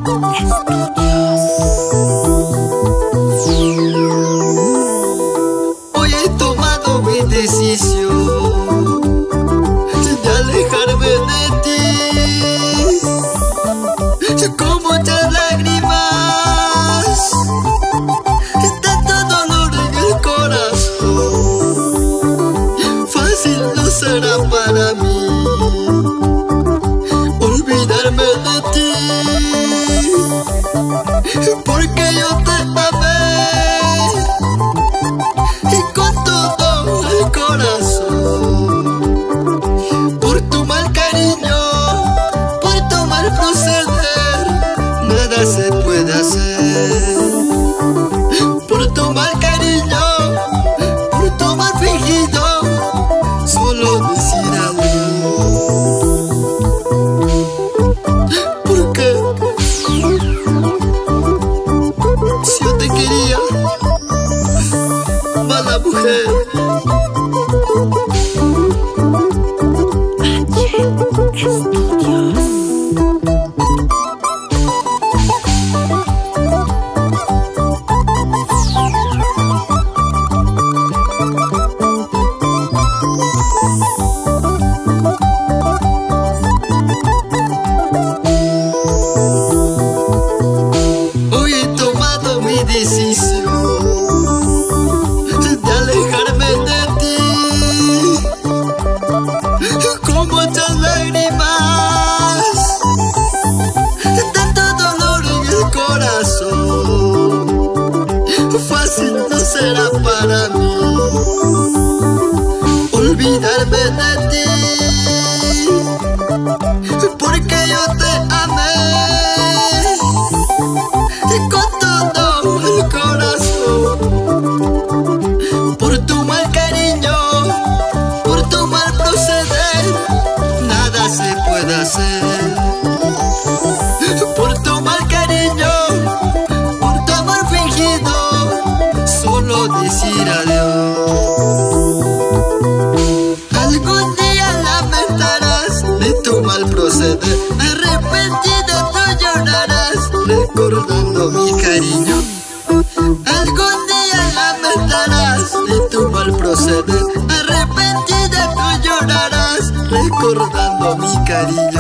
Hoy he tomado mi decisión de alejarme de ti, con muchas lágrimas, tanto dolor en el corazón. Fácil no será para mí olvidarme de ti, porque yo te amé y con todo el corazón. Por tu mal cariño, por tu mal proceder, nada se puede hacer. Por tu mal cariño, por tu mal fingido, solo decir adiós. ¿Por qué? Si yo te quería, mala mujer. Hoy he tomado mi decisión de alejarme de ti, con muchas lágrimas, tanto dolor en el corazón. Fácil no será para mí olvidarme de ti, porque yo te amé con todo el corazón. Por tu mal cariño, por tu mal proceder, nada se puede hacer. Por tu mal cariño, por tu amor fingido, solo decir adiós. Algún día lamentarás de tu mal proceder, arrepentido tú llorarás recordando mi cariño. Algún día lamentarás de tu mal proceder, arrepentido tú llorarás recordando mi cariño.